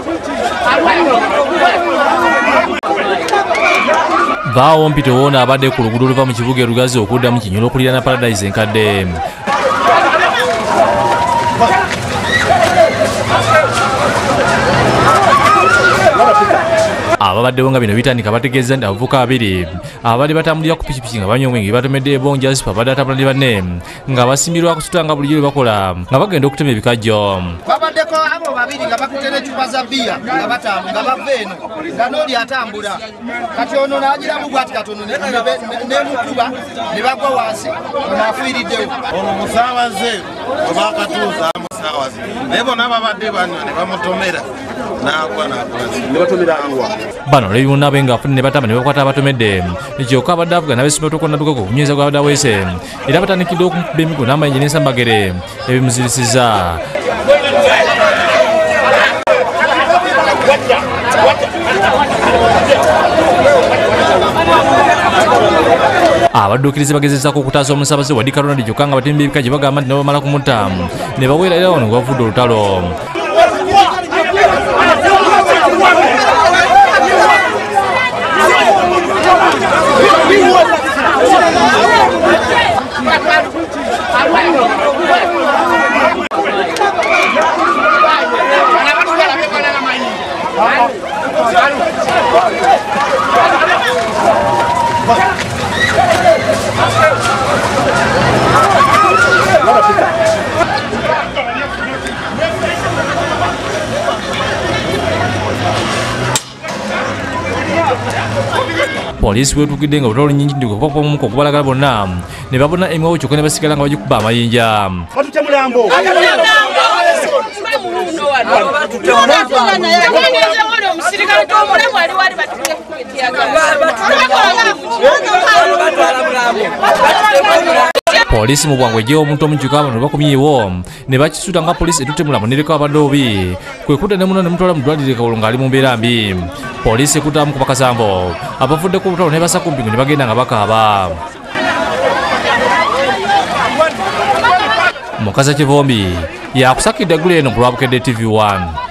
Vaawo mpito wona abadde ku luguudo oluva mu kibuga Lugazi okudda mu Kinyolo okuliraana Paradise enkadde. Ababaddewo nga bino bitandika bategeeza nti abavubuka babiri abadde batambulira ku pikipiki nga banywa omwenge batomedde ebonja zipa badde atambula ne banne nga basimbirwa kusutanga bulijjo bwe bakola nga bagenda okutema ebikajjo. Babaddeko abo babiri nga bakutte n'eccupa za bbiya nga batambula nga bava eno nga n'oli atambula kati ono n'agiramu bw'ati katono n'emukuba ne bagwa wansi ng'afiiriddewo. Ono musaabaze we baakatuuza musaabaze naye bonna babadde banywa ne bamutomera n'agwa n'akola. Bano olw'ebimu naabe ng'afune ne batama ne bakwata abatomedde kyokka abadde avuga n'abeesomero tokonnaddukako okunyweza gw'abadde aweese era batandikidde okumukuba emigo n'amayinja n'ensambagere ebimuzirisiza. Abadduukirizi bagezezaako okutaasa omusaabaze wa Dika Ronald kyokka nga batemba ebikajjo bagamba nti ne bamala kumutta ne baweera era wano bavudde olutalo. Poliisi weetuukidde nga olutalo lunyingi ndikupapamuko okubalagala bonna ne babona emiwawo kyokka ne basigala nga bagikuba amayinja. Poliisi mu bwangu ejjeewo omuntu omukyuka abantu ne bakomyewo ne bakisuuta nga poliisi etutte mulamu nereka abadde obi kwe kudda ne muno ne mutwala mu ddwaliro Kawolo ng'ali mu mbeera mbi. Poliisi ekutamu ku bakasanvo abavuddeko olutalo ne basa ku mpingo ne bagenda nga bakaaba. Mukaza Kivombi yakusakidde ggulo eno ku Lwabukedde TV1.